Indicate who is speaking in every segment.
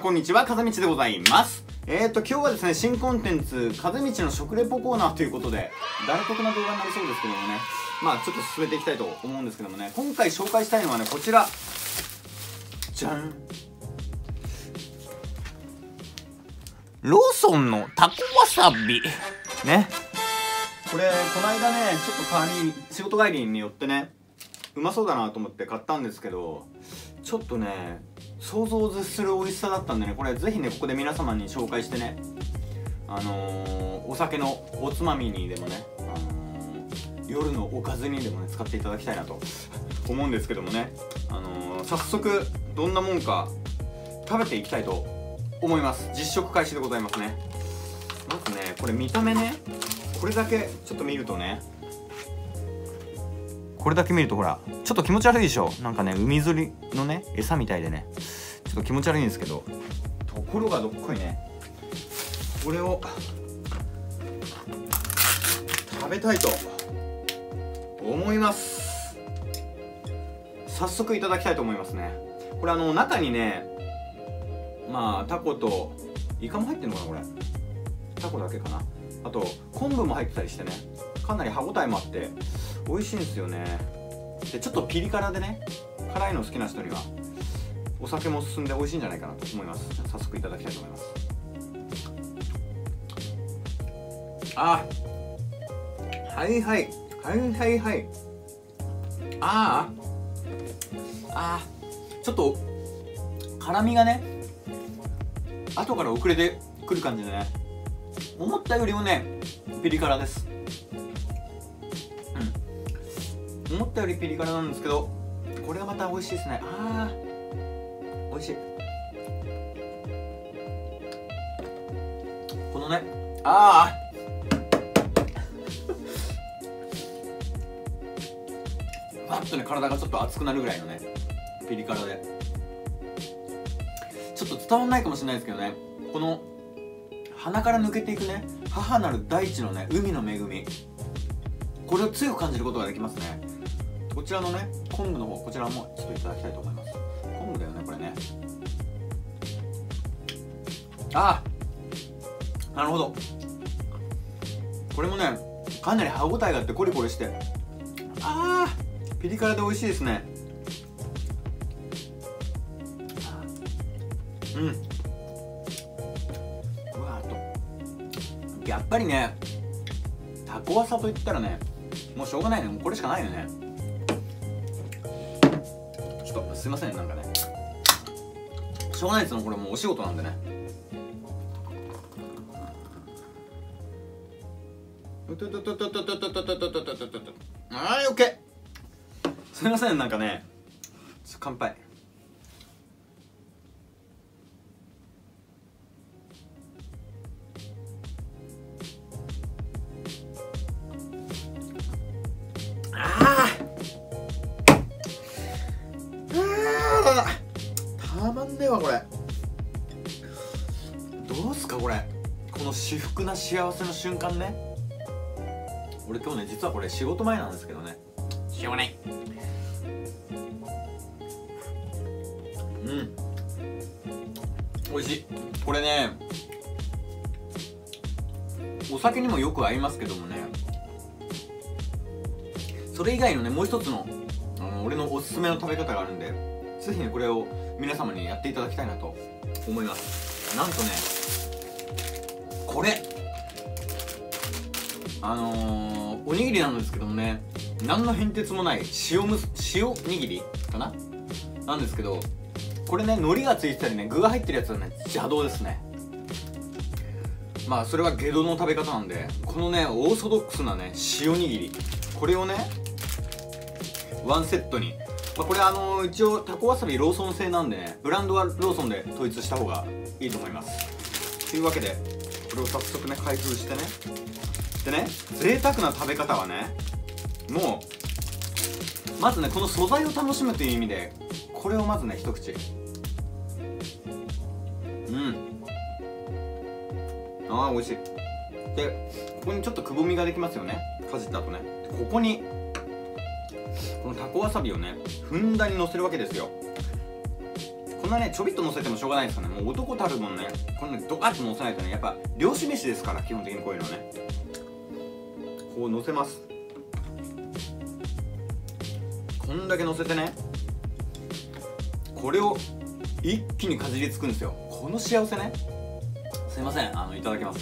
Speaker 1: こんにちは、風道でございます。今日はですね、新コンテンツ、風道の食レポコーナーということで、誰得な動画になりそうですけどもね、ちょっと進めていきたいと思うんですけどもね、今回紹介したいのはね、こちら。じゃん。ローソンのタコわさび。ね。これ、この間ね、ちょっと仕事帰りによってね、うまそうだなと思って買ったんですけど、ちょっとね、想像を絶する美味しさだったんでね、これぜひね、ここで皆様に紹介してね、お酒のおつまみにでもね、夜のおかずにでもね、使っていただきたいなと思うんですけどもね、早速、どんなもんか食べていきたいと思います。実食開始でございますね。まずね、これ見た目ね、これだけちょっと見るとね、これだけ見るとほら、ちょっと気持ち悪いでしょ。なんかね、海釣りのね、餌みたいでね、ちょっと気持ち悪いんですけど、ところがどっこいね、これを食べたいと思います。早速いただきたいと思いますね。これ中にね、タコとイカも入ってるのかな、これ。タコだけかな。あと昆布も入ってたりしてね、かなり歯ごたえもあって美味しいんですよね。でちょっとピリ辛でね、辛いの好きな人にはお酒も進んで美味しいんじゃないかなと思います。早速いただきたいと思います。はいはいちょっと辛みがね、後から遅れてくる感じでね、思ったよりもねピリ辛です。思ったよりピリ辛なんですけど、これがまた美味しいですね。美味しい。このね、バッとね、体がちょっと熱くなるぐらいのねピリ辛で、ちょっと伝わんないかもしれないですけどね、この鼻から抜けていくね、母なる大地のね、海の恵み、これを強く感じることができますね。こちらのね、昆布の方、こちらもちょっといただきたいと思います。昆布だよね、これね。なるほど。これもね、かなり歯ごたえがあってコリコリして、ピリ辛で美味しいですね。やっぱりね、タコワサといったらね、もうしょうがないね、もうこれしかないよね。ちょっとすいません、なんかね、しょうがないですよ、これもうお仕事なんでね。オッケー。すいません、なんかね、乾杯。たまんねえわ、これ。どうすかこれ、この至福な幸せの瞬間ね。俺今日ね、実はこれ仕事前なんですけどね、しょうがない。美味しい。これね、お酒にもよく合いますけどもね、それ以外のね、もう一つの俺のおすすめの食べ方があるんで、ぜひね、これを皆様にやっていただきたいなと思います。なんとね、これおにぎりなんですけどもね、何の変哲もない塩にぎりかななんですけど、これね、海苔がついてたりね、具が入ってるやつはね、邪道ですね。それは下道の食べ方なんで、このね、オーソドックスなね、塩にぎり、これをね、ワンセットに、これ一応タコわさびローソン製なんでね、ブランドはローソンで統一した方がいいと思います。というわけで、これを早速ね、開封してね、でね、贅沢な食べ方はね、もうまずね、この素材を楽しむという意味で、これをまずね、一口。美味しい。で、ここにちょっとくぼみができますよね、かじった後ね。ここにこのタコわさびをね、ふんだんにのせるわけですよ。 こんなねちょびっと乗せてもしょうがないですからね。もう男たるもんね、こんなドカッと乗せないとね、やっぱ漁師飯ですから、基本的にこういうのね。こう乗せます。こんだけ乗せてね、これを一気にかじりつくんですよ。この幸せね。すいません、いただきます。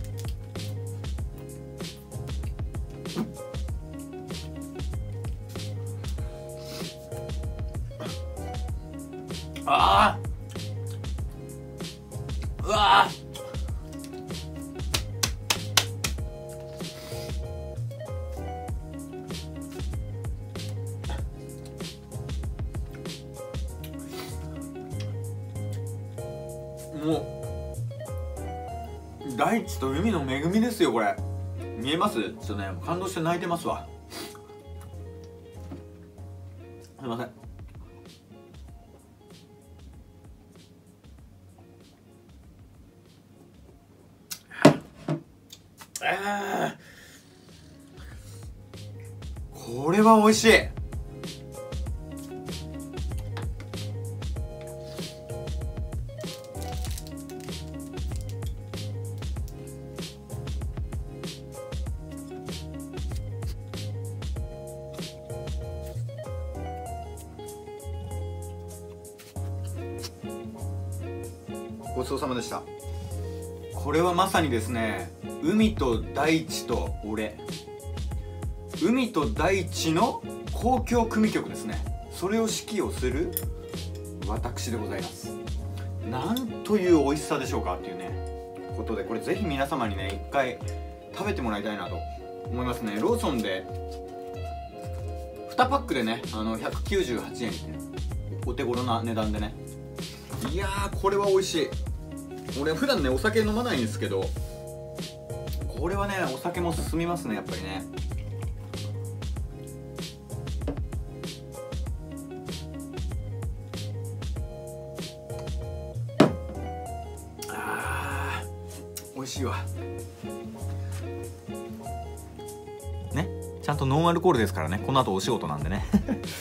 Speaker 1: ああ、うわあ、もう大地と海の恵みですよこれ。見えます？ちょっとね感動して泣いてますわ。すいません。これは美味しい。ごちそうさまでした。これはまさにですね、海と大地と俺、海と大地の交響組曲ですね。それを指揮をする私でございます。なんという美味しさでしょうかっていうねことで、これぜひ皆様にね一回食べてもらいたいなと思いますね。ローソンで2パックでね198円ってお手頃な値段でね。いやーこれは美味しい。俺普段ねお酒飲まないんですけど、これはねお酒も進みますねやっぱりね。あー美味しいわね。ちゃんとノンアルコールですからね。この後お仕事なんでね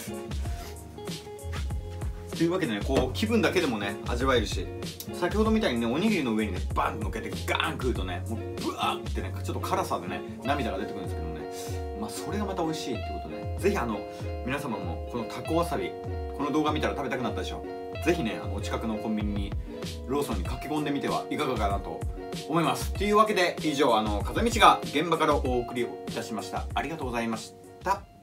Speaker 1: というわけでね、こう気分だけでもね味わえるし、先ほどみたいにねおにぎりの上にねバン乗っけてガーン食うとね、もうブワーってねちょっと辛さでね涙が出てくるんですけどね、まあそれがまた美味しいってことで、ぜひ皆様もこのタコわさび、この動画見たら食べたくなったでしょ。ぜひねお近くのコンビニにローソンに駆け込んでみてはいかがかなと思います。というわけで以上風道が現場からお送りいたしました。ありがとうございました。